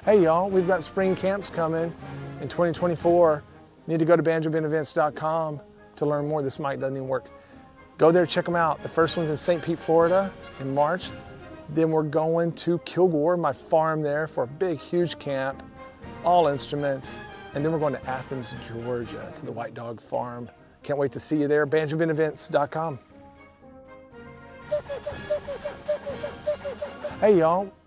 Hey y'all, we've got spring camps coming in 2024. You need to go to banjobandevents.com to learn more. This mic doesn't even work. Go there, check them out. The first one's in St. Pete, Florida in March. Then we're going to Kilgore, my farm there, for a big, huge camp, all instruments. And then we're going to Athens, Georgia, to the White Dog Farm. Can't wait to see you there, banjobandevents.com. Hey y'all.